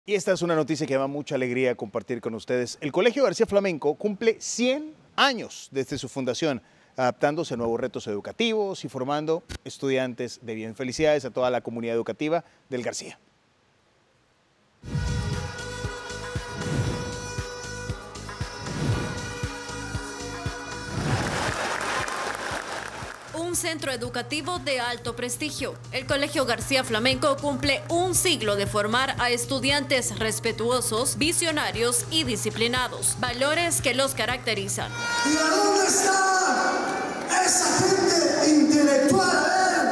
Y esta es una noticia que me da mucha alegría compartir con ustedes. El Colegio García Flamenco cumple 100 años desde su fundación, adaptándose a nuevos retos educativos y formando estudiantes de bien. Felicidades a toda la comunidad educativa del García. Un centro educativo de alto prestigio. El Colegio García Flamenco cumple un siglo de formar a estudiantes respetuosos, visionarios y disciplinados, valores que los caracterizan. ¿Y a dónde está esa gente intelectual?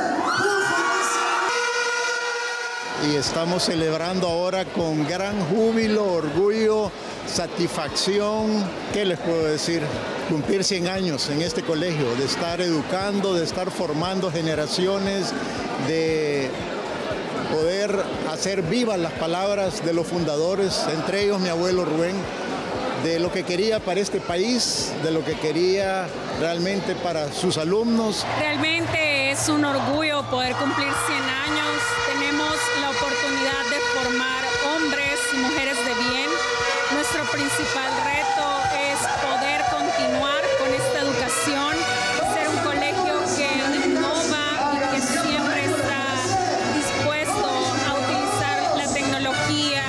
Y estamos celebrando ahora con gran júbilo, orgullo, satisfacción. ¿Qué les puedo decir? Cumplir 100 años en este colegio, de estar educando, de estar formando generaciones, de poder hacer vivas las palabras de los fundadores, entre ellos mi abuelo Rubén, de lo que quería para este país, de lo que quería realmente para sus alumnos. Realmente es un orgullo poder cumplir 100 años. Tenemos la oportunidad de formar hombres y mujeres de bien. Nuestro principal reto es poder continuar con esta educación, ser un colegio que innova y que siempre está dispuesto a utilizar la tecnología.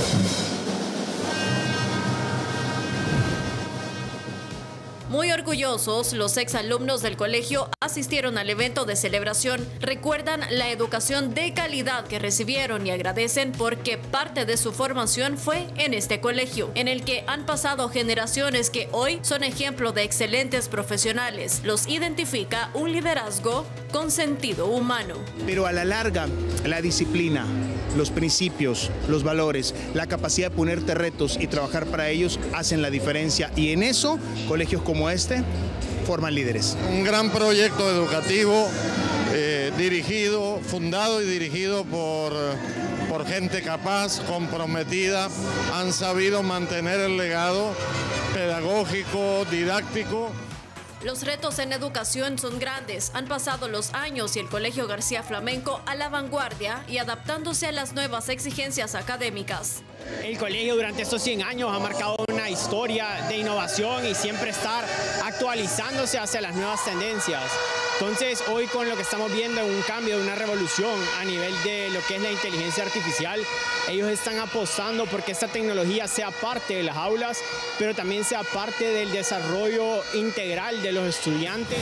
Muy orgullosos, los exalumnos del colegio asistieron al evento de celebración, recuerdan la educación de calidad que recibieron y agradecen porque parte de su formación fue en este colegio, en el que han pasado generaciones que hoy son ejemplo de excelentes profesionales. Los identifica un liderazgo con sentido humano. Pero a la larga, la disciplina, los principios, los valores, la capacidad de ponerte retos y trabajar para ellos hacen la diferencia. Y en eso, colegios como este forman líderes. Un gran proyecto educativo fundado y dirigido por gente capaz, comprometida. Han sabido mantener el legado pedagógico, didáctico. Los retos en educación son grandes. Han pasado los años y el Colegio García Flamenco a la vanguardia y adaptándose a las nuevas exigencias académicas. El colegio durante estos 100 años ha marcado una historia de innovación y siempre estar actualizándose hacia las nuevas tendencias. Entonces, hoy con lo que estamos viendo es un cambio, una revolución a nivel de lo que es la inteligencia artificial. Ellos están apostando porque esta tecnología sea parte de las aulas, pero también sea parte del desarrollo integral de los estudiantes.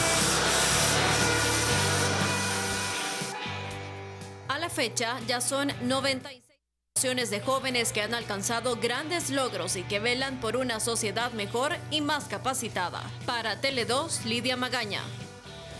A la fecha, ya son 96 generaciones de jóvenes que han alcanzado grandes logros y que velan por una sociedad mejor y más capacitada. Para Tele 2, Lidia Magaña.